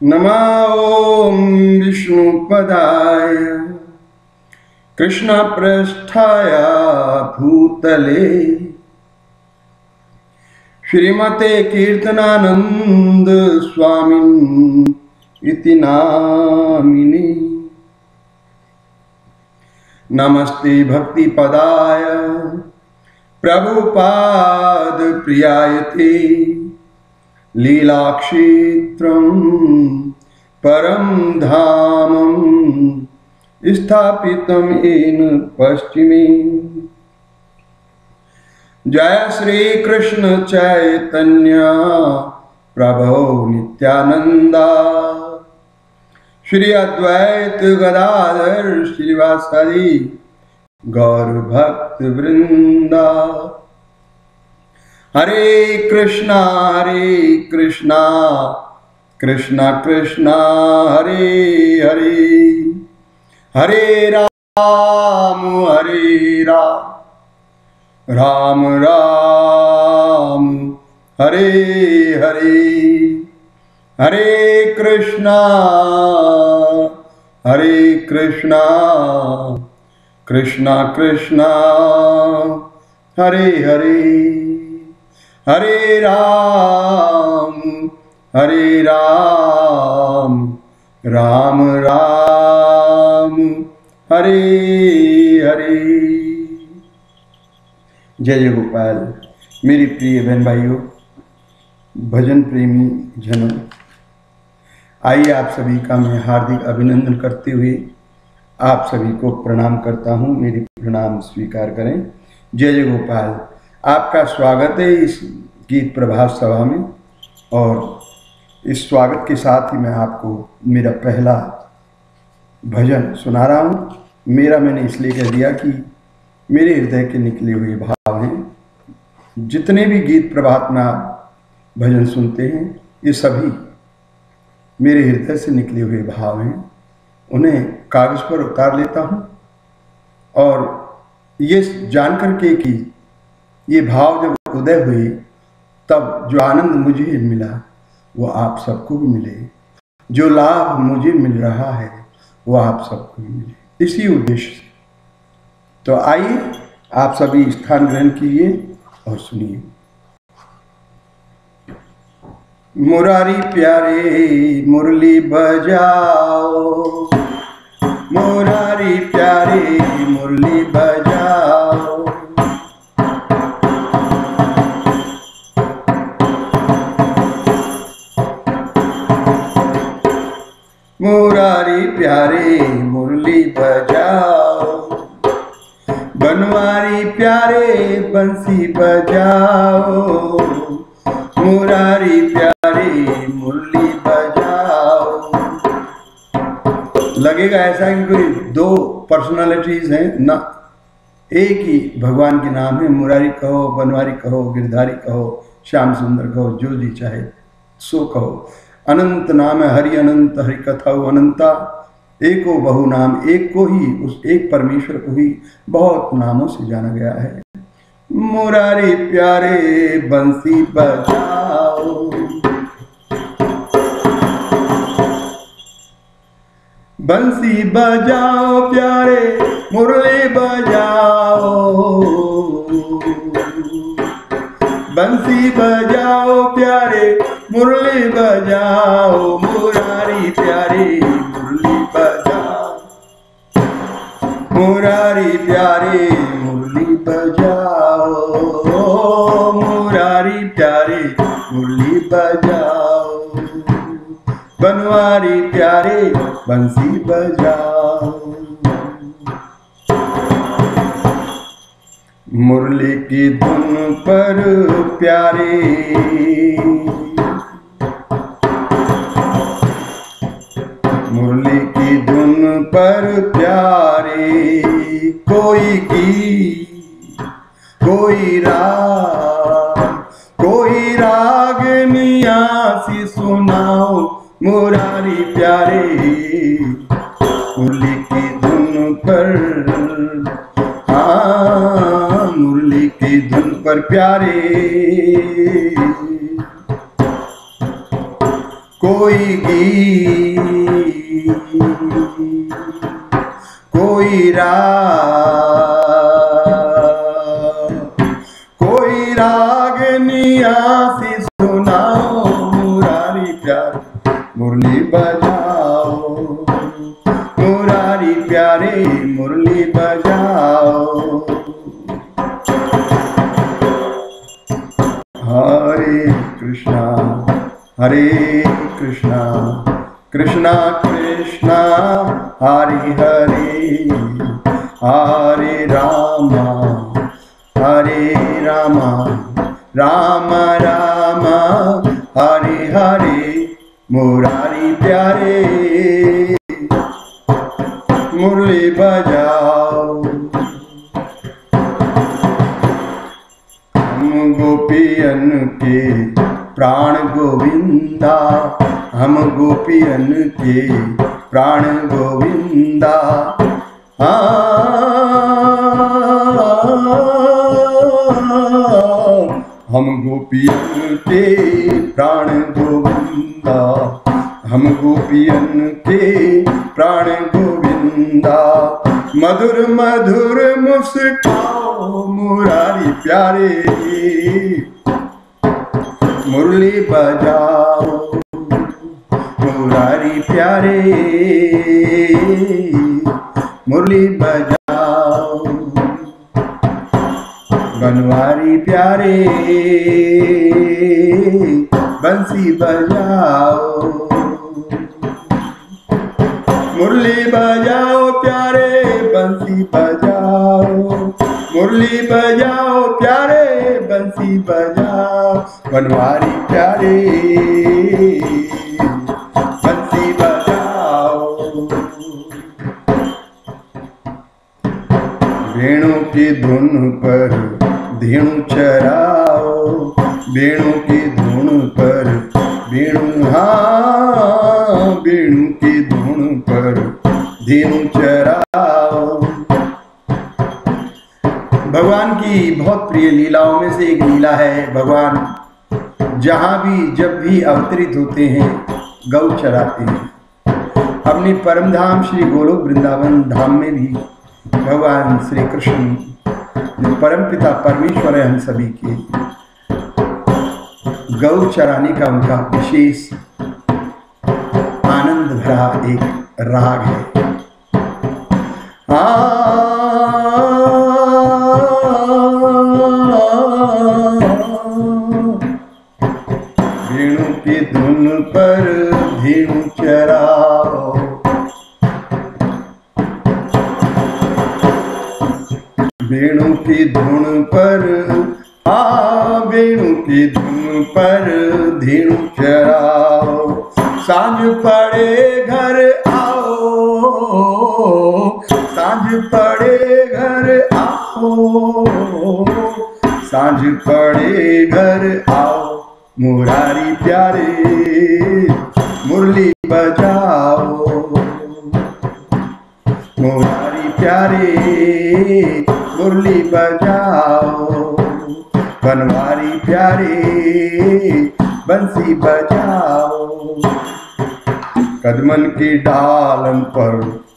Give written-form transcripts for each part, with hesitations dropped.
नमः ॐ विष्णुपदाय कृष्णपृष्ठाय भूतले श्रीमते कीर्तनानंद स्वामिन् इति नामिने। नमस्ते भक्तिपदाय प्रभुपाद प्रियायते लीलाक्षेत्रं परं धामं स्थापितं येन पश्चिमे। जय श्री कृष्ण चैतन्य प्रभो नित्यानंदा श्री अद्वैत गदाधर श्रीवासादि गौर भक्त वृंदा। हरे कृष्णा कृष्णा कृष्णा हरे हरे, हरे राम राम राम हरे हरे। हरे कृष्णा कृष्णा कृष्णा हरे हरे, हरे राम राम राम हरे हरे। जय गोपाल। मेरी प्रिय बहन भाइयों, भजन प्रेमी जनों, आइए आप सभी का मैं हार्दिक अभिनंदन करते हुए आप सभी को प्रणाम करता हूं। मेरी प्रणाम स्वीकार करें। जय जय गोपाल। आपका स्वागत है इस गीत प्रभात सभा में, और इस स्वागत के साथ ही मैं आपको मेरा पहला भजन सुना रहा हूं। मेरा मैंने इसलिए कह दिया कि मेरे हृदय के निकले हुए भाव हैं। जितने भी गीत प्रभात में आप भजन सुनते हैं, ये सभी मेरे हृदय से निकले हुए भाव हैं। उन्हें कागज पर उतार लेता हूं, और ये जानकर के कि ये भाव जब उदय हुए तब जो आनंद मुझे मिला वो आप सबको भी मिले, जो लाभ मुझे मिल रहा है वो आप सबको भी मिले, इसी उद्देश्य से। तो आइए आप सभी स्थान ग्रहण कीजिए और सुनिए। मुरारी प्यारे मुरली बजाओ, मुरारी प्यारे मुरली बजाओ, मुरारी प्यारे मुरली बजाओ, बनवारी प्यारे बंसी बजाओ, मुरारी प्यारे मुरली बजाओ। लगेगा ऐसा कि कोई दो पर्सनालिटीज हैं ना, एक ही भगवान के नाम है। मुरारी कहो, बनवारी कहो, गिरधारी कहो, श्याम सुंदर कहो, जो जी चाहे सो कहो। अनंत नाम है हरि अनंत, हरि कथा अनंता। एको बहु नाम, एक को ही, उस एक परमेश्वर को ही बहुत नामों से जाना गया है। मुरारी प्यारे बंसी बजाओ, बंसी बजाओ प्यारे मुरली बजाओ, बंसी बजाओ प्यारे मुरली बजाओ, मुरारी प्यारे मुरली बजाओ, मुरारी प्यारे मुरली बजाओ, मुरारी प्यारे मुरली बजाओ, बनवारी प्यारे बंसी बजाओ। मुरली की धुन पर प्यारे, मुरली की धुन पर प्यारे, कोई गीत कोई रागनिया सी सुनाओ, मुरारी प्यारे मुरली की धुन पर, हाँ मुरली की धुन पर प्यारे। कोई गीत कोई रागनिया सी सुनाओ मुरारी प्यारे मुरली बजाओ मुरारी प्यारे मुरली बजाओ। हरे कृष्णा कृष्णा कृष्णा हरे हरे हरे रामा राम राम हरे हरे मुरारी प्यारे मुरली बजाओ। हम गोपियन के प्राण गोविंदा हम गोपियन के प्राण गोविंदा हम गोपियन के प्राण गोविंदा हम गोपियन के प्राण गोविंदा। मधुर मधुर मुस्काओ मुरारी प्यारे मुरली बजाओ मुरारी प्यारे मुरली बजाओ। बनवारी प्यारे बंसी बजाओ मुरली बजाओ प्यारे बंसी बजाओ मुरली बजाओ प्यारे बंसी बजाओ। बनवारी प्यारे बंसी बजाओ। वेणु की धुन पर धेनु चराओ वेणु की धुन पर वेणु वेणु की धुन पर धेनु चराओ। भगवान की बहुत प्रिय लीलाओं में से एक लीला है, भगवान जहाँ भी जब भी अवतरित होते हैं गौ चराते हैं। अपने परम धाम श्री गोलोक वृंदावन धाम में भी भगवान श्री कृष्ण जो परम पिता परमेश्वर है हम सभी के, गौ चराने का उनका विशेष आनंद भरा एक राग है। वेणु की धुन पर धेनु चराओ वेणु की धुन पर वेणु की धुन पर धेनु चराओ। सांझ पड़े घर आओ सांझ पड़े घर आओ सांझ पड़े घर आओ मुरारी प्यारे मुरली बजाओ मुरारी प्यारे मुरली बजाओ। बनवारी प्यारे बंसी बजाओ। कदमन की डालन पर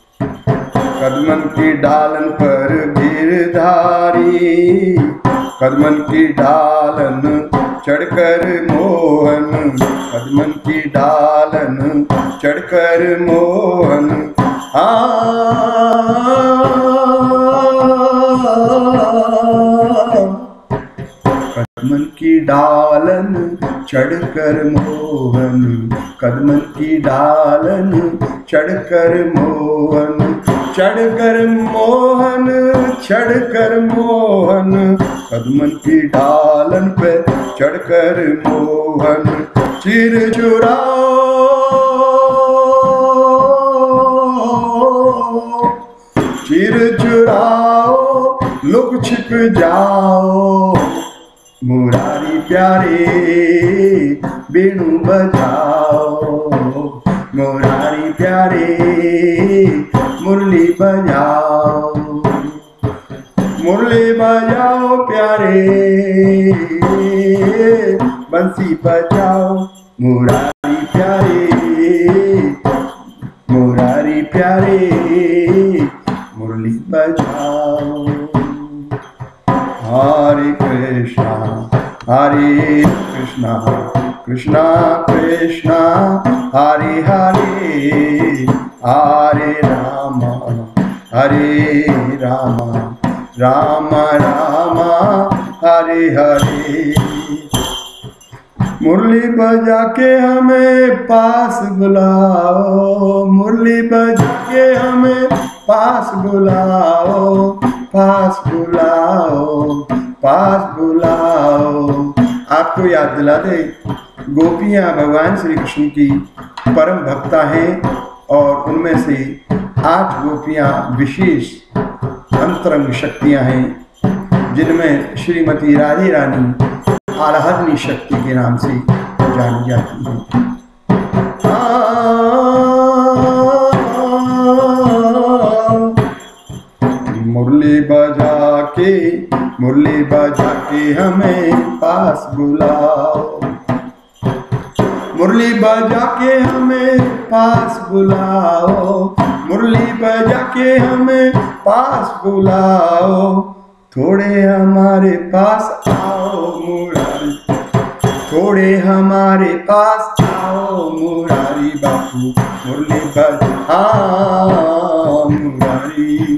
गिरधारी कदमन की डालन चढ़कर मोहन कदमन की डालन चढ़कर मोहन कदमन की डालन चढ़कर मोहन कदमन की डालन चढ़कर मोहन चढ़कर मोहन चढ़कर मोहन कदमन की डालन पे चढ़कर मोहन चिर चुराओ चिर चुराओ लुक छिप जाओ मुरारी प्यारे वेणु बजाओ मुरारी प्यारे मुरली बजाओ प्यारे बंसी बजाओ मुरारी प्यारे हरे कृष्णा कृष्णा कृष्णा हरे हरे, हरे राम राम राम हरे हरे। मुरली बजा के हमें पास बुलाओ, मुरली बजा के हमें पास बुलाओ, पास बुलाओ, पास बुलाओ। आपको याद दिला दे, गोपियां भगवान श्री कृष्ण की परम भक्ता हैं और उनमें से 8 गोपियां विशेष अंतरंग शक्तियां हैं, जिनमें श्रीमती राधे रानी आराधनी शक्ति के नाम से जानी जाती है। मुरली बजा के हमें पास बुलाओ, मुरली बजा के हमें पास बुलाओ, मुरली बजा के हमें पास बुलाओ। थोड़े हमारे पास आओ मुरारी, थोड़े हमारे पास आओ मुरारी बापू, मुरली बजा मुरारी,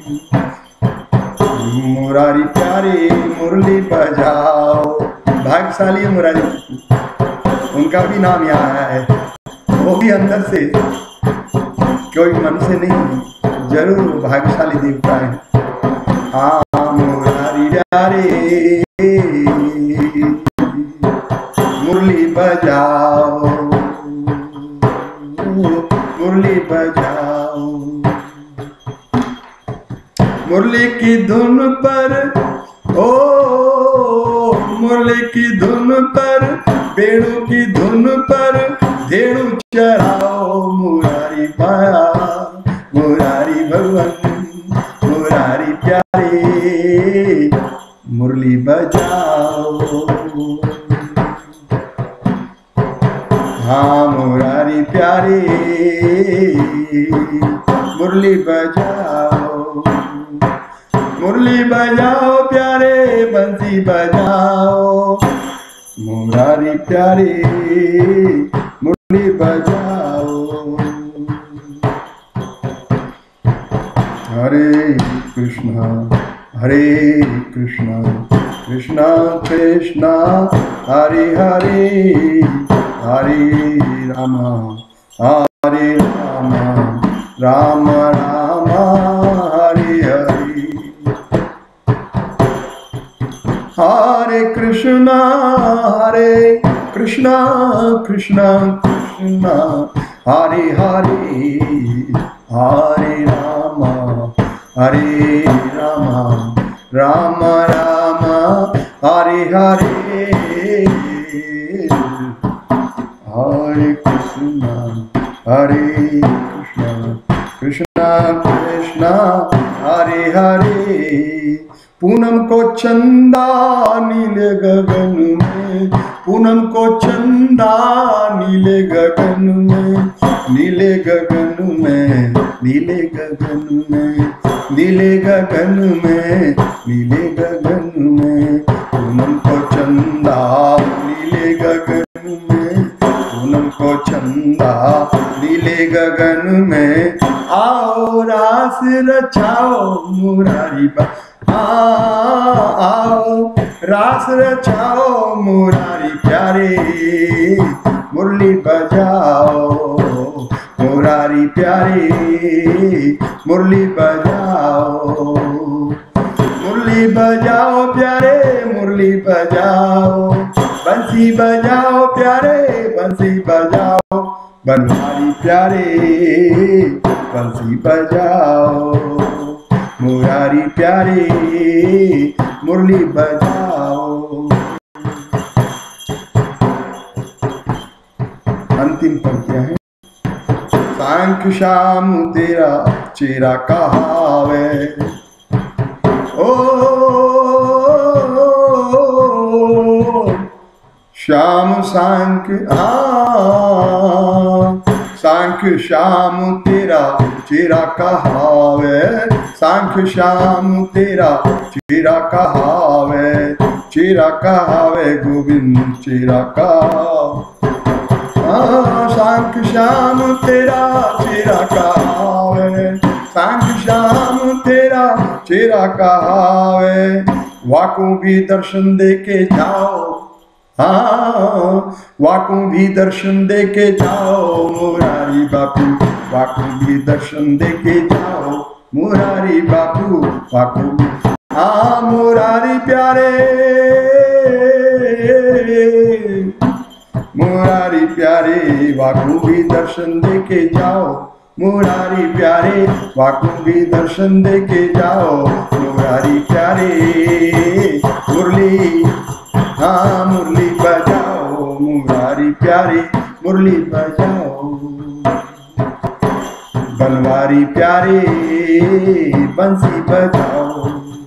मुरारी प्यारे मुरली बजाओ। भाग्यशाली है मुरारी, उनका भी नाम यहाँ है, वो भी अंदर से, कोई मन से नहीं, जरूर भाग्यशाली देवता है। हाँ मुरारी प्यारे मुरली बजाओ, मुरली बजाओ। मुरली की धुन पर, ओ मुरली की धुन पर, वेणु की धुन पर धेनु चराओ। मुरारी पाया मुरारी भगवान, मुरारी प्यारे मुरली बजाओ। हाँ मुरारी प्यारे मुरली बजाओ, मुरली बजाओ प्यारे बंसी बजाओ, मुरारी प्यारे मुरली बजाओ। हरे कृष्णा कृष्णा कृष्णा हरे हरे, हरे राम राम राम हरे हरे। हरे कृष्णा कृष्णा कृष्णा हरे हरे, हरे राम राम राम हरे हरे। हरे कृष्णा कृष्णा कृष्णा हरे हरे। पूनम को चंदा नीले गगन में, पूनम को चंदा नीले गगन में, नीले गगन में, नीले गगन में, नीले गगन में, नीले गगन में। पूनम को चंदा नीले गगन में, पूनम को चंदा नीले गगन में। आओ रास रचाओ मुरारी बा, आओ रास रचाओ मुरारी प्यारे मुरली बजाओ, मुरारी प्यारे मुरली बजाओ। मुरली बजाओ प्यारे मुरली बजाओ, बंसी बजाओ प्यारे बंसी बजाओ, बनवारी प्यारे बंसी बजाओ, मुरारी प्यारे मुरली बजाओ। अंतिम पंक्तियां हैं। सांख्य श्याम तेरा चेहरा कहावे, ओ श्याम सांख्य सांख्य श्याम तेरा चेहरा कहावे, सांख्य श्याम तेरा चेहरा कहावे। चेरा कहावे गोविंद चेरा कहावे। सांख श्याम तेरा चेरा कहावे, सांख श्याम तेरा चेरा कहावे। वाकों भी दर्शन दे के जाओ, हाँ वाकों भी दर्शन दे के जाओ मुरारी बापू, वाकों भी दर्शन दे के जाओ मुरारी बापू, वाकों भी। हाँ मुरारी प्यारे, मुरारी प्यारे, वाकों भी दर्शन दे के जाओ मुरारी प्यारे, वाकों भी दर्शन दे के जाओ मुरारी प्यारे। मुरली, हाँ मुरली बजाओ मुरारी प्यारे, मुरली बजाओ। बनवारी प्यारे बंसी बजाओ,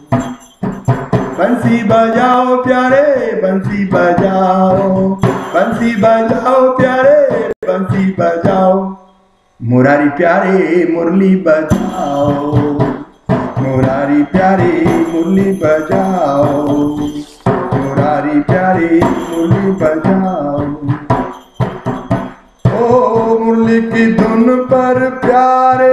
बंसी बजाओ प्यारे बंसी बजाओ, बंसी बजाओ प्यारे बंसी बजाओ। मुरारी प्यारे मुरली बजाओ, मुरारी प्यारे मुरली बजाओ, मुरारी प्यारे मुरली बजाओ। ओ मुरली की धुन पर प्यारे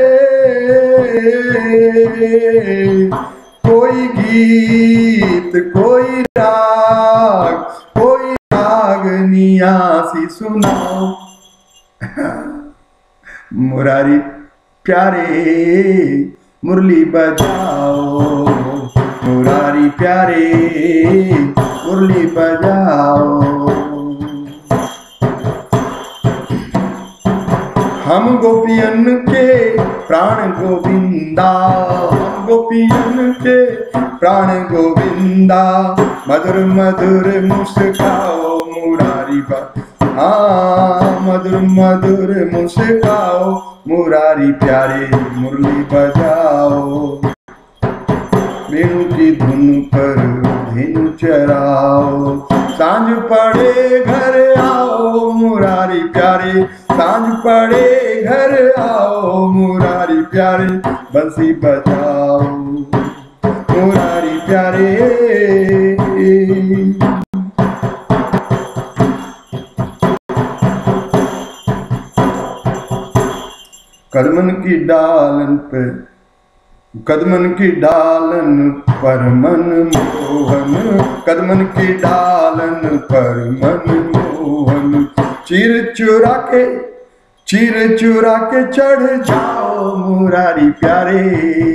कोई गीत कोई राग, कोई रागनिया सी सुनाओ। मुरारी प्यारे मुरली बजाओ, मुरारी प्यारे मुरली बजाओ। हम गोपियन के प्राण गोविंदा, हम गोपियन के प्राण गोविंदा। मधुर मधुर मुस्काओ मुरारी बापू, हाँ मधुर मधुर मुस्काओ मुरारी प्यारे मुरली बजाओ। वेणु की धुन पर धेनु चराओ, सांझ पड़े घर आओ मुरारी प्यारे, सांझ पड़े घर आओ मुरारी प्यारे। बंसी बजाओ मुरारी प्यारे, कदमन की डालन पे, कदमन की डालन पर मन मोहन, कदमन की डालन पर मन मोहन। चीर चुरा के चढ़ जाओ मुरारी प्यारे,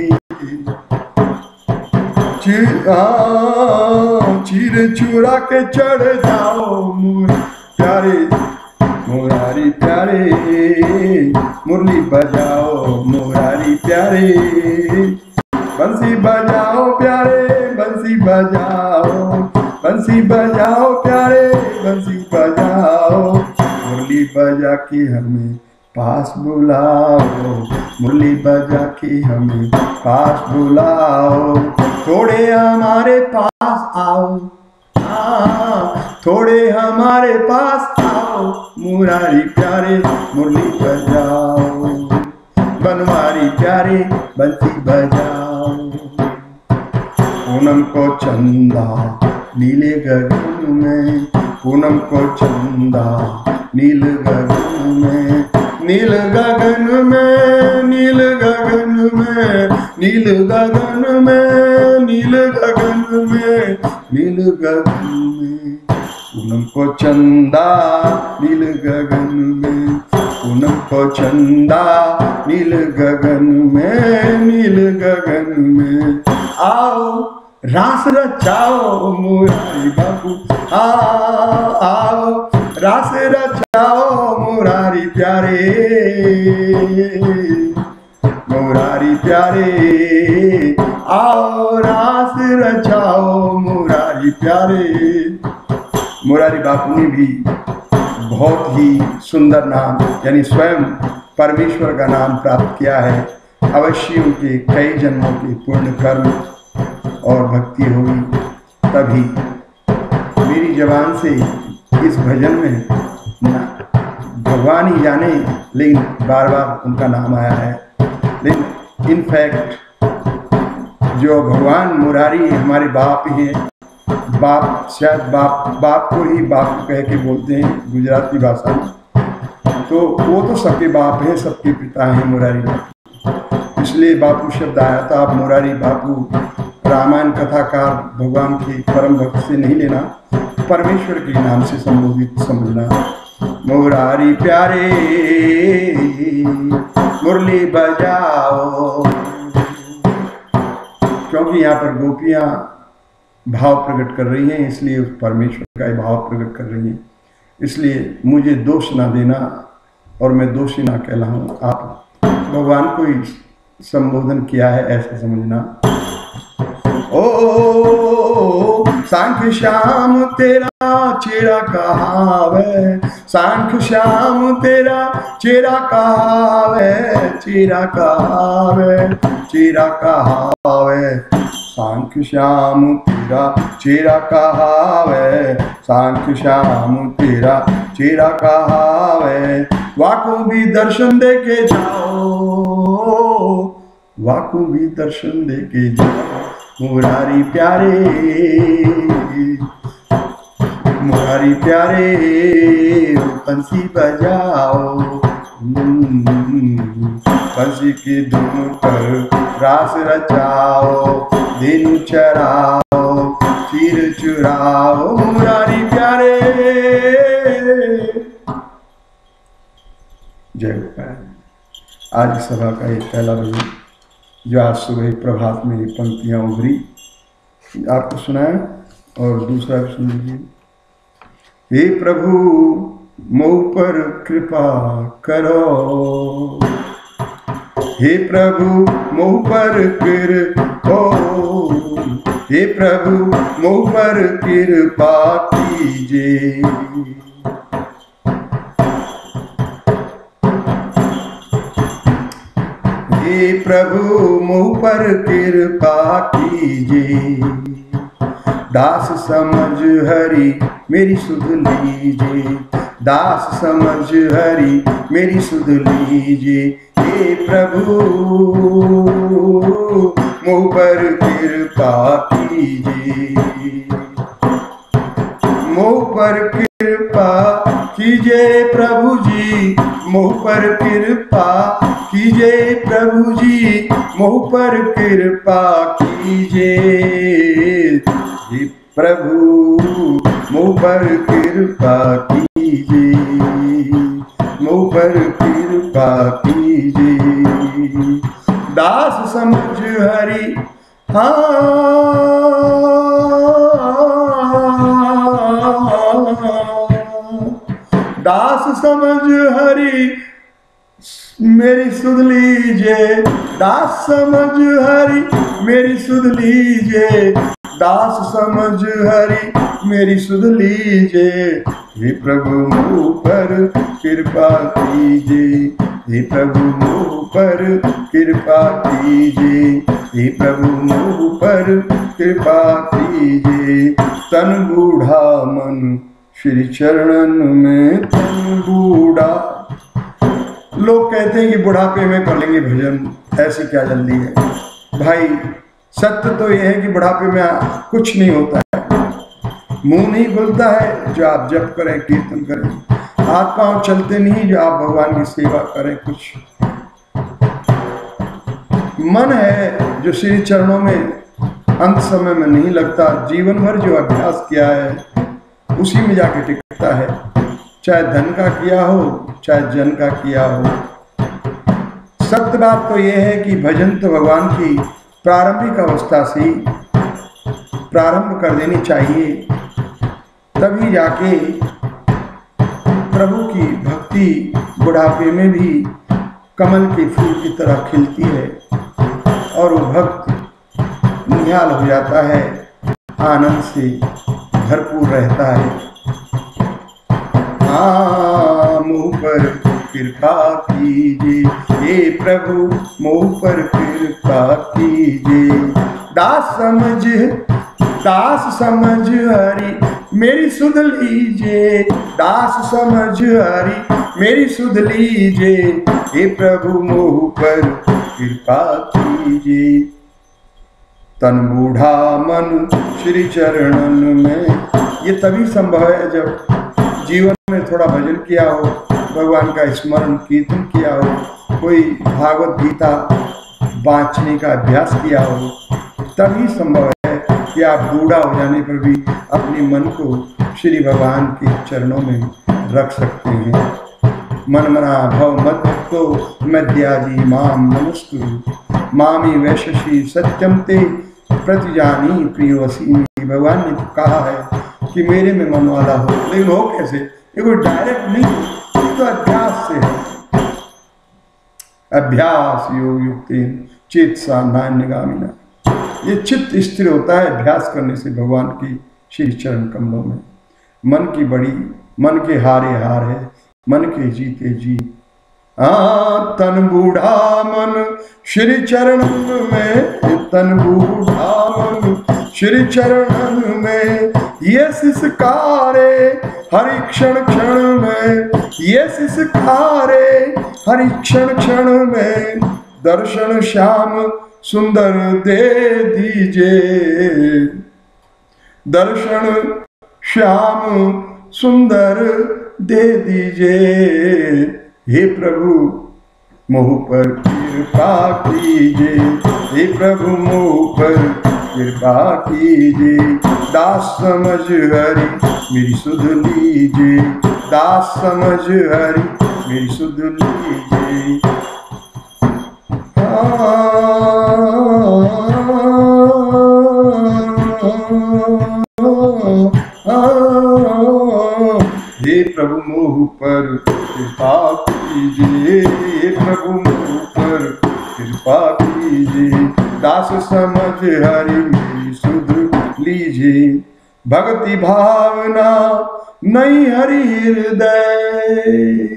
चीर चुरा के चढ़ जाओ प्यारे मुरारी प्यारे। मुरली बजाओ मुरारी प्यारे, बंसी बजाओ प्यारे बंसी बजाओ, बंसी बजाओ प्यारे बंसी बजाओ। मुरली बजा के हमें पास बुलाओ, मुरली बजा के हमें पास बुलाओ। थोड़े हमारे पास आओ, थोड़े हमारे पास आओ मुरारी प्यारे मुरली बजाओ। बनवारी प्यारे बंसी बजाओ। पूनम को चंदा नीले गगन में, पूनम को चंदा नील गगन में, नील गगन में, नील गगन में, नील गगन में, नील गगन में, नील गगन में। पूनम को चंदा नील गगन में, पूनम को चंदा नील गगन में, नील गगन में। आओ रास रचाओ मुरारी बापू, आओ रास रचाओ मुरारी प्यारे, मुरारी प्यारे। आओ रास रचाओ मुरारी प्यारे। मुरारी बापू ने भी बहुत ही सुंदर नाम यानी स्वयं परमेश्वर का नाम प्राप्त किया है। अवश्य उनके कई जन्मों के पुण्य कर्म और भक्ति होगी, तभी मेरी जबान से इस भजन में भगवान ही जाने, लेकिन बार बार उनका नाम आया है। लेकिन इनफैक्ट जो भगवान मुरारी हमारे बाप ही हैं, बाप, शायद बाप को ही बाप कह के बोलते हैं गुजराती भाषा में। तो वो तो सबके बाप हैं, सबके पिता हैं मुरारी बापू, इसलिए बापू शब्द आया था। आप मुरारी बापू रामायण कथाकार भगवान के परम भक्त से नहीं लेना, परमेश्वर के नाम से संबोधित समझना। मुरारी प्यारे मुरली बजाओ, क्योंकि यहाँ पर गोपियाँ भाव प्रकट कर रही हैं, इसलिए उस परमेश्वर का भाव प्रकट कर रही हैं। इसलिए मुझे दोष ना देना और मैं दोषी ना कहलाऊं। आप भगवान को ही संबोधन किया है ऐसा समझना। ओ सांख्य श्याम तेरा चेहरा कहावे, सांख्य श्याम तेरा चेहरा कहावे, चेहरा कहावे, चेहरा कहावे। सांख्य श्याम तेरा चेहरा कहावे, सांख्य श्याम तेरा चेहरा कहावे। वाको भी दर्शन दे के जाओ, वाको भी दर्शन दे के जाओ। मुरारी प्यारे, मुरारी प्यारे बंसी बजाओ, बंसी की धुन पर रास रचाओ, दिन चराओ, चीर चुराओ। मुरारी प्यारे। जय गोपाल। आज सभा का एक पहला भजन जो आज सुबह प्रभात में पंक्तियां उभरी आपको सुनाया, और दूसरा भी सुन लीजिए। हे प्रभु मुझ पर कृपा करो, हे प्रभु मुझ पर कृपा, हे प्रभु मुझ पर कृपा कीजिए। हे प्रभु मुझ पर कृपा कीजिए। दास समझ हरि मेरी सुध लीजिए, दास समझ हरि मेरी सुध लीजिए। हे प्रभु मुझ पर कृपा कीजिए, मुझ पर कृपा कीजिए प्रभु जी, मुझ पर कृपा कीजिए प्रभु जी, मुझ पर कृपा कीजिए। हे प्रभु मुझ पर कृपा कीजिए, मुझ पर कृपा कीजिए। दास समझ हरि दास समझ हरि मेरी सुध लीजिए, दास समझ हरि मेरी सुध लीजिए, दास समझ हरि मेरी सुध लीजिए। हे प्रभु मुझ पर कृपा कीजिए, हे प्रभु मुझ पर कृपा कीजिए, हे प्रभु मुझ पर कृपा कीजिए। तन बूढ़ा मन श्री चरणन में, तन बूढ़ा। लोग कहते हैं कि बुढ़ापे में कर लेंगे भजन, ऐसी क्या जल्दी है भाई। सत्य तो यह है कि बुढ़ापे में कुछ नहीं होता है, मुंह नहीं खुलता है जो आप जप करें, कीर्तन करें, हाथ पांव चलते नहीं जो आप भगवान की सेवा करें। कुछ मन है जो श्री चरणों में अंत समय में नहीं लगता, जीवन भर जो अभ्यास किया है उसी में जाके टिकता है, चाहे धन का किया हो चाहे जन का किया हो। सत्य बात तो यह है कि भजन तो भगवान की प्रारंभिक अवस्था से ही प्रारंभ कर देनी चाहिए, तभी जाके प्रभु की भक्ति बुढ़ापे में भी कमल के फूल की तरह खिलती है और वो भक्त निहाल हो जाता है, आनंद से भरपूर रहता है। मुझ पर कृपा कीजिए, हे प्रभु मुझ पर कृपा कीजिए। दास समझ हरि मेरी सुध लीजिए, दास समझ हरि मेरी सुध लीजिए। हे प्रभु मुझ पर कृपा कीजिए। तन बूढ़ा मन श्री चरणन में। ये तभी संभव है जब जीवन में थोड़ा भजन किया हो, भगवान का स्मरण कीर्तन किया हो, कोई भागवत गीता बांचने का अभ्यास किया हो, तभी संभव है कि आप बूढ़ा हो जाने पर भी अपने मन को श्री भगवान के चरणों में रख सकते हैं। मन मना भव मत भक्तो मद्याजी माम नमस्तु मामी वैशशी सत्यम ते प्रतिजानी प्रियोसी। भगवान ने कहा है कि मेरे में मन वाला हो, लेकिन हो कैसे? ये कोई डायरेक्ट नहीं, ये तो अभ्यास से है। अभ्यास योग युक्ति चेतसा नान्यगामिना। ये चित्त स्थिर होता है अभ्यास करने से भगवान की श्री चरण कमलों में। मन की बड़ी, मन के हारे हार है, मन के जीते जी। तन बूढ़ा मन श्री चरण में, तन बूढ़ा मन श्री चरण में, ये सिसकारे हरि क्षण क्षण में, ये सिसकारे हरि क्षण क्षण में, दर्शन श्याम सुंदर दे दीजिए, दर्शन श्याम सुंदर दे दीजिए। हे प्रभु मोह पर कृपा कीजिए, हे प्रभु मोह पर कृपा कीजिए। दास समझ हरि मेरी सुध लीजिए, दास समझ हरि मेरी सुध लीजिए। हे प्रभु मोह पर कृपा कीजिए, हे प्रभु मोह पर कृपा कीजिए। दास समझ हरि मेरी सुध लीजिए। भक्ति भावना नहीं हरि हृदय,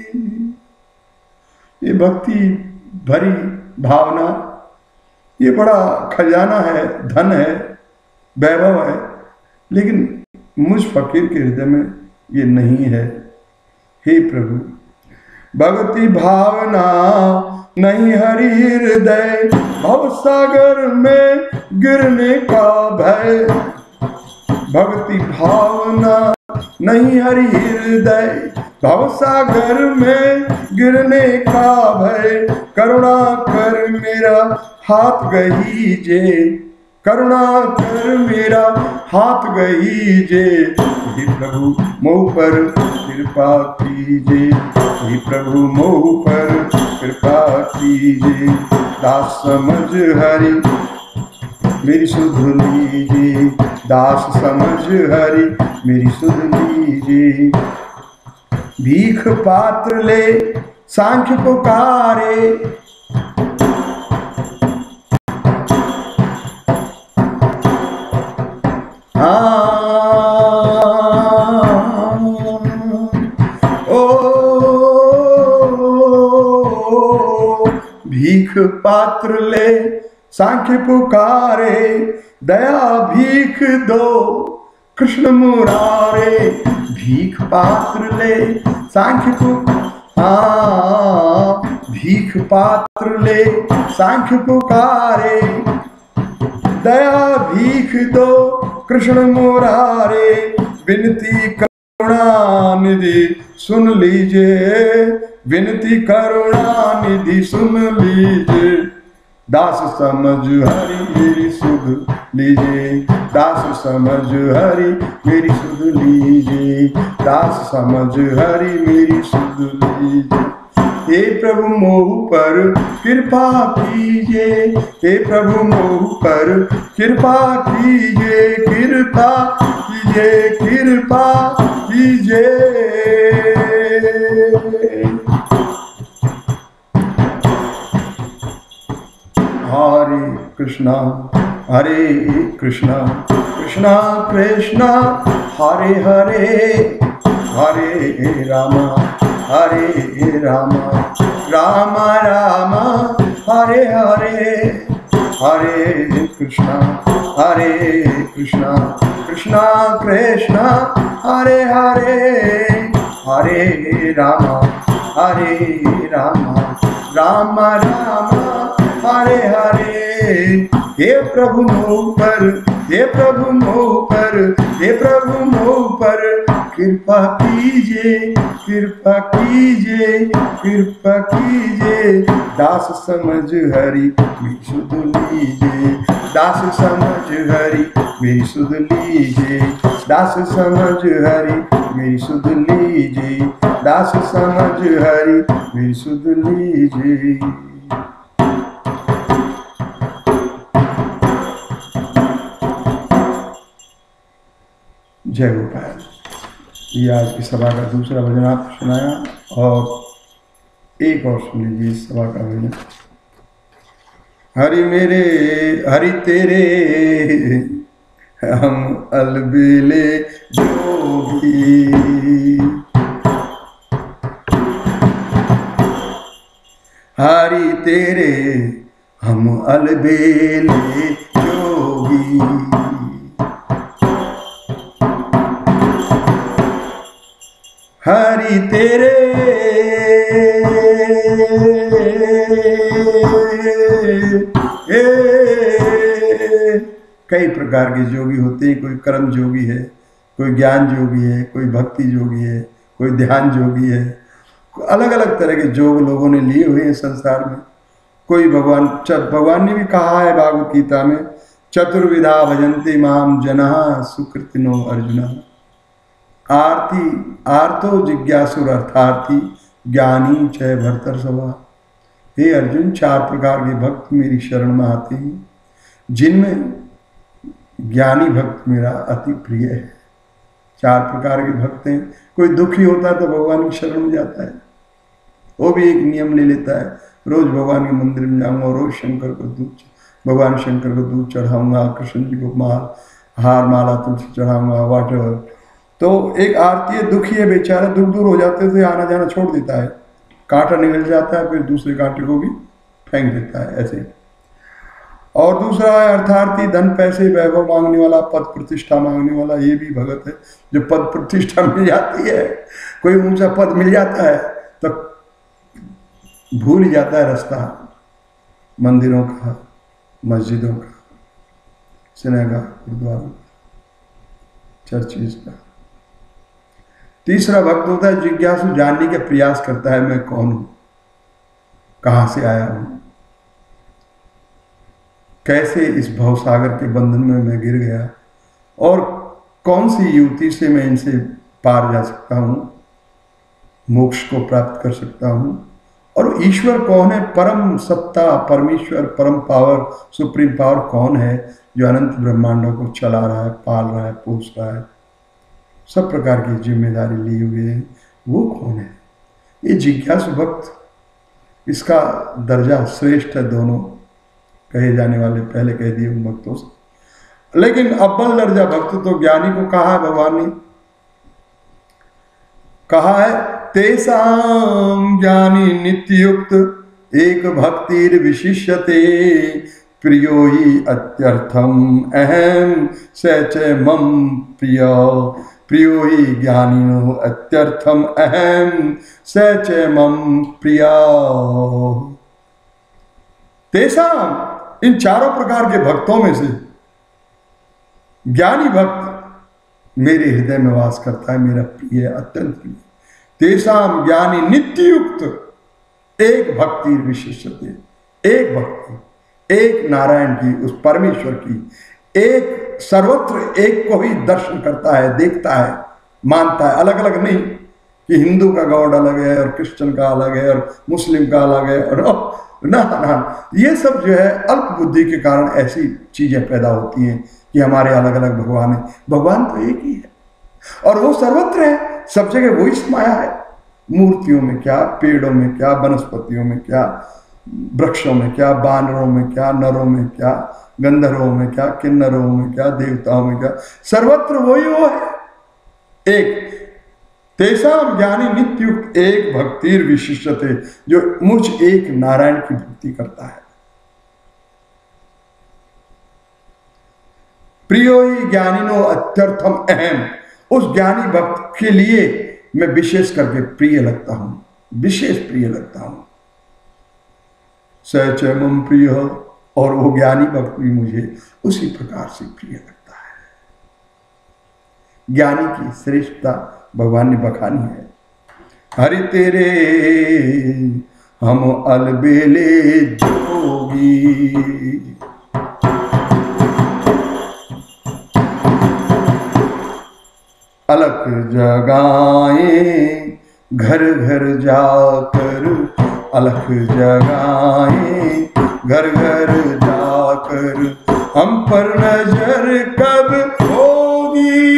ये भक्ति भरी भावना, ये बड़ा खजाना है, धन है, वैभव है, लेकिन मुझ फकीर के हृदय में ये नहीं है। हे प्रभु भक्ति भावना नहीं हरि हृदय, भव सागर में गिरने का भय। भक्ति भावना नहीं हरि हृदय, भव सागर में गिरने का भय। करुणा कर मेरा हाथ गहीजे, करुणा कर मेरा हाथ गहीजे। हे प्रभु मोह पर कृपा कीजिए, हे प्रभु मोह पर कृपा कीजिए। दास समझ हरि मेरी सुध लीजिए, दास समझ हरि मेरी सुध लीजिए। भीख पात्र ले सांख्य पुकारे, भीख पात्र ले सांख्य पुकारे, दया भीख दो कृष्ण मुरारे। भीख पात्र ले सांख्य भीख पात्र ले सांख्य पुकारे, दया भीख दो कृष्ण मुरारे। विनती करुणा निधि सुन लीजिए, विनती करुणा निधि सुन लीजिए। दास समझ हरि मेरी सुध लीजिए, दास समझ हरि मेरी सुध लीजिए, दास समझ हरि मेरी सुध लीजिए। हे प्रभु मोह पर कृपा कीजिए, हे प्रभु मोह पर कृपा कीजिए, कृपा कीजिए, कृपा कीजिए। हरे कृष्णा कृष्णा कृष्णा कृष्णा हरे हरे, हरे रामा राम राम हरे हरे। हरे कृष्णा कृष्णा कृष्णा हरे हरे, हरे राम राम राम हरे हरे। हे प्रभु मोह पर, हे प्रभु मोह पर, हे प्रभु मोह पर कृपा कीजिए, कृपा कीजिए, कृपा कीजिए। दास समझ हरि मेरी सुध लीजिए, दास समझ हरि मेरी सुध लीजिए, दास समझ हरि मेरी सुध लीजिए, दास समझ हरि मेरी सुध लीजिए। जय गोपाल। ये आज की सभा का दूसरा भजन आपको सुनाया, और एक और सुन लीजिए इस सभा का भजन। हरि मेरे हरि तेरे हम अलबेले जोगी, हरि तेरे हम अलबेले जोगी, हरि तेरे कई प्रकार के जोगी होते हैं। कोई कर्म जोगी है, कोई ज्ञान जोगी है, कोई भक्ति जोगी है, कोई ध्यान जोगी है। अलग अलग तरह के जोग लोगों ने लिए हुए हैं संसार में। कोई भगवान ने भी कहा है भागवत गीता में, चतुर्विधा भजन्ते माम जनाः सुकृतिनो अर्जुन। आरती आर्तो जिज्ञासुर अर्थार्थी ज्ञानी चय भर्तर्षभा। हे अर्जुन, चार प्रकार के भक्त मेरी शरण में आते हैं, जिनमें ज्ञानी भक्त मेरा अति प्रिय है। चार प्रकार के भक्त हैं। कोई दुखी होता है तो भगवान की शरण में जाता है, वो भी एक नियम ले लेता है, रोज भगवान के मंदिर में जाऊंगा, रोज शंकर को दूध, भगवान शंकर को दूध चढ़ाऊंगा, कृष्ण जी को हार माला तुलसी चढ़ाऊंगा, वाटर। तो एक आरती है, दुखी है बेचारा, दुख दूर हो जाते थे, आना जाना छोड़ देता है, कांटा निकल जाता है, फिर दूसरे कांटे को भी फेंक देता है ऐसे। और दूसरा है अर्थार्थी, धन पैसे वैभव मांगने वाला, पद प्रतिष्ठा मांगने वाला। ये भी भगत है। जो पद प्रतिष्ठा मिल जाती है, कोई ऊंचा पद मिल जाता है तो भूल ही जाता है रास्ता मंदिरों का, मस्जिदों का, सिनेगा, गुरुद्वारों का, चर्चिज का। तीसरा भक्त होता है जिज्ञासु, जानने के प्रयास करता है मैं कौन हूं, कहां से आया हूं, कैसे इस भवसागर के बंधन में मैं गिर गया, और कौन सी युक्ति से मैं इनसे पार जा सकता हूं, मोक्ष को प्राप्त कर सकता हूं। और ईश्वर कौन है, परम सत्ता, परमेश्वर, परम पावर, सुप्रीम पावर कौन है, जो अनंत ब्रह्मांडों को चला रहा है, पाल रहा है, पोस रहा है, सब प्रकार की जिम्मेदारी ली हुई है, वो कौन है। ये जिज्ञासु भक्त, इसका दर्जा श्रेष्ठ है दोनों कहे जाने वाले, पहले कह दिए उन भक्तों से। लेकिन अव्वल दर्जा भक्त तो ज्ञानी को कहा है भगवान ने, कहा है तेसाम ज्ञानी नित्युक्त एक भक्तिर विशिष्यते, प्रियो ही अत्यर्थम अहम स च मम प्रिय, प्रियो ही ज्ञानिनो अत्यर्थम अहम स च मम प्रिय। तेसाम, इन चारों प्रकार के भक्तों में से ज्ञानी भक्त मेरे हृदय में वास करता है, मेरा प्रिय, अत्यंत प्रिय। तेसाम ज्ञानी नित्ययुक्त एक भक्ति विशिष्यते, एक भक्ति, एक नारायण की, उस परमेश्वर की, एक सर्वत्र एक को ही दर्शन करता है, देखता है, मानता है। अलग अलग नहीं कि हिंदू का गॉड अलग है और क्रिश्चियन का अलग है और मुस्लिम का अलग है, और ना, ये सब जो है अल्प बुद्धि के कारण ऐसी चीजें पैदा होती हैं कि हमारे अलग अलग भगवान है। भगवान तो एक ही है और वो सर्वत्र है, सब जगह वही समाया है। मूर्तियों में क्या, पेड़ों में क्या, वनस्पतियों में क्या, वृक्षों में क्या, बानरों में क्या, नरों में क्या, गंधर्वों में क्या, किन्नरों में क्या, देवताओं में क्या, सर्वत्र वही वो है एक। तेसाम ज्ञानी नित्युक्त एक भक्तिर विशिष्यते, जो मुझ एक नारायण की भक्ति करता है। प्रियो ही ज्ञानिनो अत्यर्थम अहम, उस ज्ञानी भक्त के लिए मैं विशेष करके प्रिय लगता हूं, विशेष प्रिय लगता हूं। स च मम प्रिय, और वो ज्ञानी भक्त भी मुझे उसी प्रकार से प्रिय लगता है। ज्ञानी की श्रेष्ठता भगवान ने बखानी है। हरि तेरे हम अलबेले जोगी, अलख जगाए घर घर जाकर, अलख जगाए घर घर जाकर, हम पर नजर कब होगी,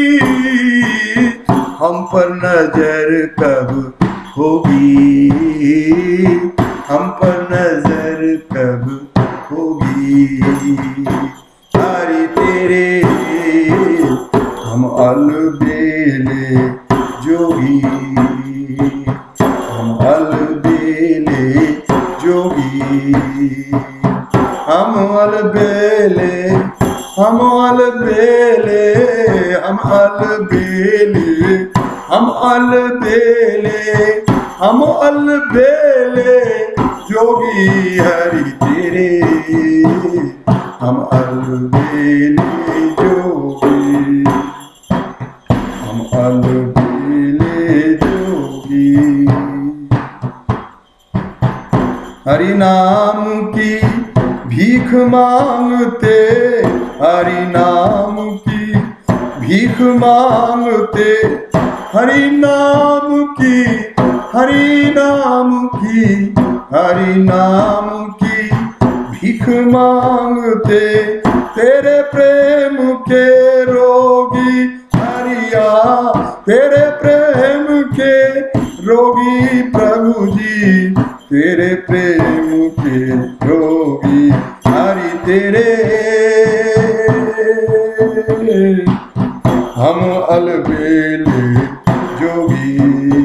हम पर नजर कब होगी, हम पर नजर कब होगी। हरि तेरे हम अलबेले जोगी, हम अलबेले जोगी, हम अलबेले, हम अलबेले, हम अलबेले, हम अलबेले, हम अलबेले जोगी। हरि तेरे हम अलबेले जोगी, हम अलबेले जोगी। हरि नाम की भीख मांगते, हरि नाम की भीख मांगते, हरि नाम की, हरि नाम की, हरि नाम की भीख मांगते, तेरे प्रेम के रोगी हरिया, तेरे प्रेम के रोगी प्रभु जी, तेरे प्रेम के रोगी। हरि तेरे हम अलबेले जोगी,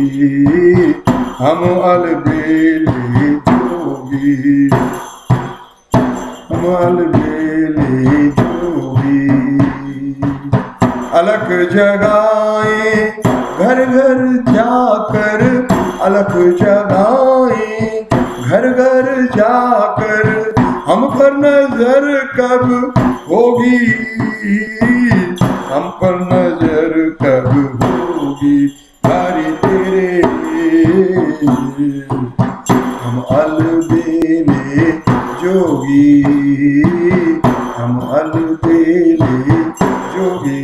हम अलबेले जोगी, हम अलबेले जोगी। अलख जगाए घर घर जाकर, अलख जगाए घर घर जाकर, हम पर नजर कब होगी, हम पर नजर कब होगी। हरि तेरे हम अलबेले जोगी, हम अलबेले जोगी।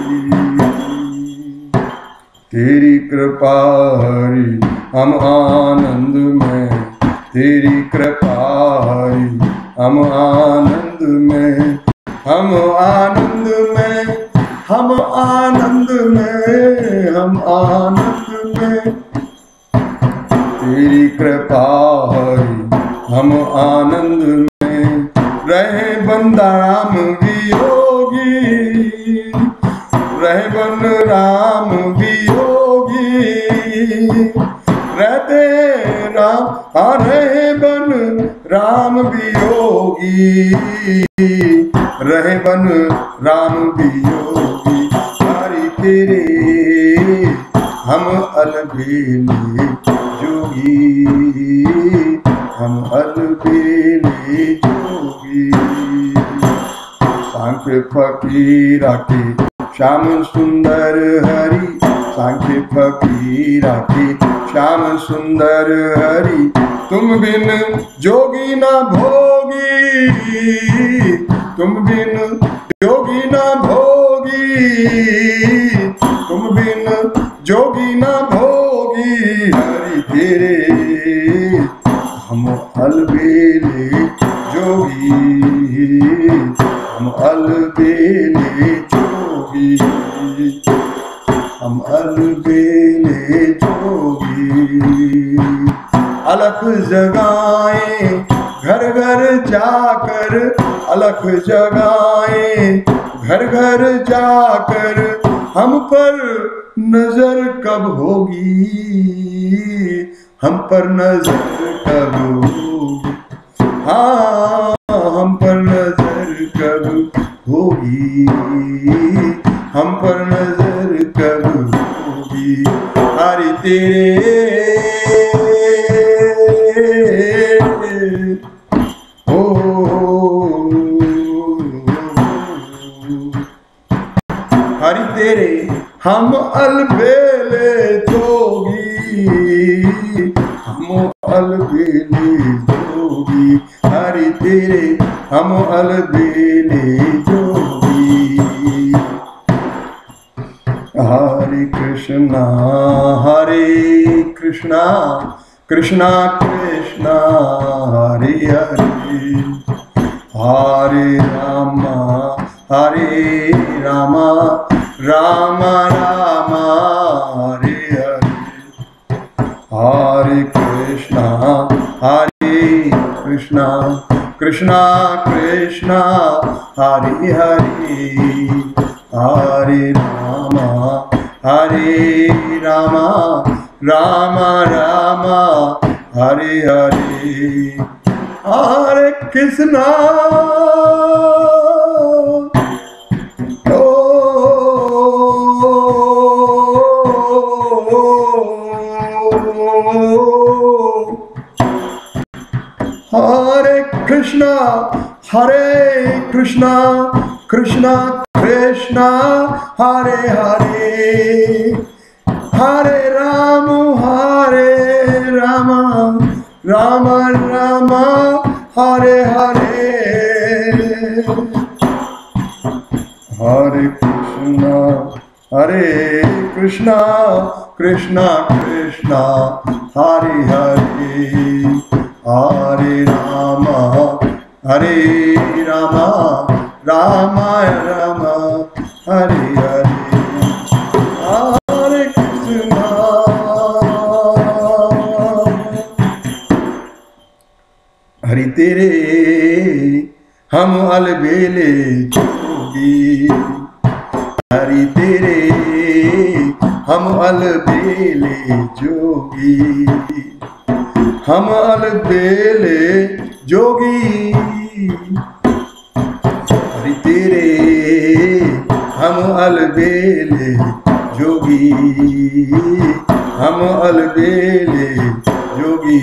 तेरी कृपा हरि हम आनंद में, तेरी कृपा हरि हम आनंद में, हम आनंद में, हम आनंद में, हम आनंद में। तेरी कृपा हरि हम आनंद में, रहे बंदा राम वियोगी, रहे बन राम वियोगी, रहते राम रहे बन राम वियोगी, रहे बन राम वियोगी। हरि तेरे हम अलबेले जोगी, हम अलबेले जोगी। सांख्य फकीरा के श्याम सुंदर हरि, सांख्य फकीरा के श्याम सुंदर हरि, तुम बिन जोगी ना भोगी, तुम बिन जोगी ना भोगी, तुम बिन जोगी ना भोगी। हरि तेरे हम अलबेले जोगी, हम अलबेले जोगी, हम अलबेले जोगी। अलख जगाए घर घर जाकर, अलख जगाए घर घर जाकर, हम पर नजर कब होगी, हम पर नजर कब होगी। हाँ हम पर नजर कब होगी, हम पर नजर कब होगी। हरि तेरे ओ हम अलबेले जोगी, हम अलबेले जोगी, हरि तेरे हम अलबेले जोगी। हरे कृष्णा कृष्णा कृष्णा हरे हरे, हरे रामा राम राम हरे हरे, हरे कृष्णा कृष्णा कृष्णा हरे हरे, हरे राम राम राम हरे हरे, हरे कृष्णा हरे कृष्णा कृष्णा कृष्णा हरे हरे, हरे राम राम राम हरे हरे, हरे कृष्णा कृष्णा हरे हरे, हरे राम राम हरे हरे, हरे कृष्णा। हरि तेरे हम अलबेले जोगी, हरि तेरे हम अलबेले जोगी, हम अलबेले जोगी, हरि तेरे हम अलबेले जोगी, हम अलबेले जोगी।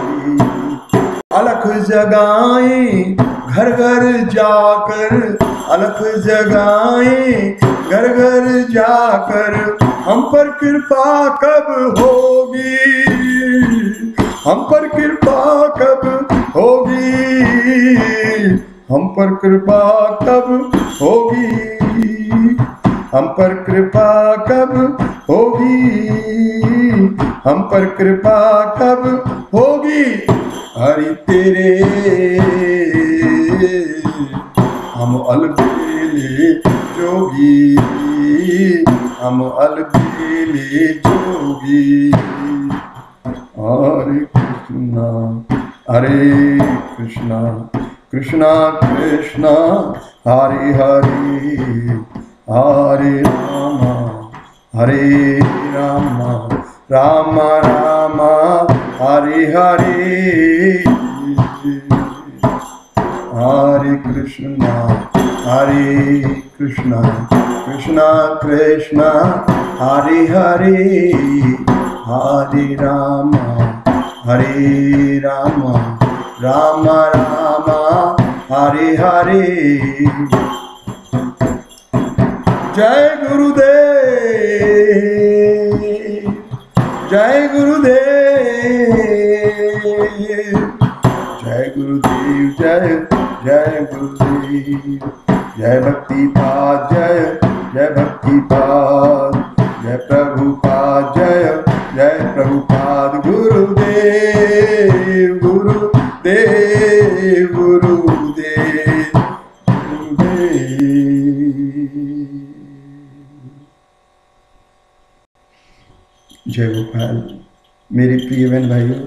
अलख जगाए घर घर जाकर, अलख जगाए घर घर जाकर, हम पर कृपा कब होगी, हम पर कृपा कब होगी, हम पर कृपा कब होगी, हम पर कृपा कब होगी, हम पर कृपा कब होगी, हरि तेरे हम अलबेले जोगी, हम अलबेले जोगी। हरे कृष्णा कृष्णा हरे हरे, हरे राम राम राम हरे हरे, हरे कृष्णा कृष्णा हरे हरे, हरे राम राम राम हरे हरे। जय गुरुदेव, जय गुरुदेव, जय गुरुदेव, जय गुरुदेव, जय भक्तिपाद, जय भक्तिपाद, जय प्रभुपाद, जय प्रभुपाद, गुरुदेव गुरुदेव गुरुदेव जय गोपाल। मेरे प्रिय बहन भाइयों,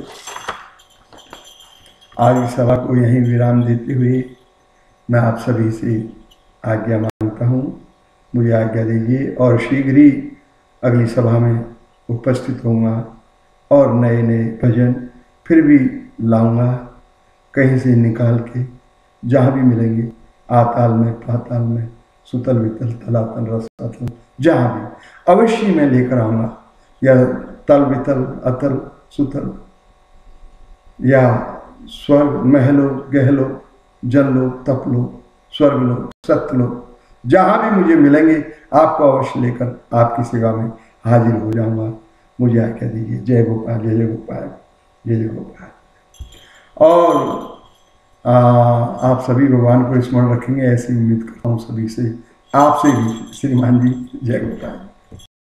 आज इस सभा को यहीं विराम देते हुए मैं आप सभी से आज्ञा मांगता हूँ। मुझे आज्ञा दीजिए और शीघ्र ही अगली सभा में उपस्थित होऊंगा और नए नए भजन फिर भी लाऊंगा कहीं से निकाल के, जहाँ भी मिलेंगे, आताल में, पाताल में, सुतल वितल, तलातल, रसातल, जहाँ भी अवश्य मैं लेकर आऊँगा। या तल वितल, अतल, सुतल, या स्वर्ग, महलो, गहलो, जल लो, तप लो, स्वर्ग लो, सत्य लो, जहाँ भी मुझे मिलेंगे आपको अवश्य लेकर आपकी सेवा में हाजिर हो जाऊंगा। मुझे आज्ञा दीजिए। जय गोपाल, जय जय गोपाल, जय जय गोपाल। और आप सभी भगवान को स्मरण रखेंगे, ऐसी उम्मीद करता हूँ सभी से, आपसे भी श्रीमान जी। जय गोपाल।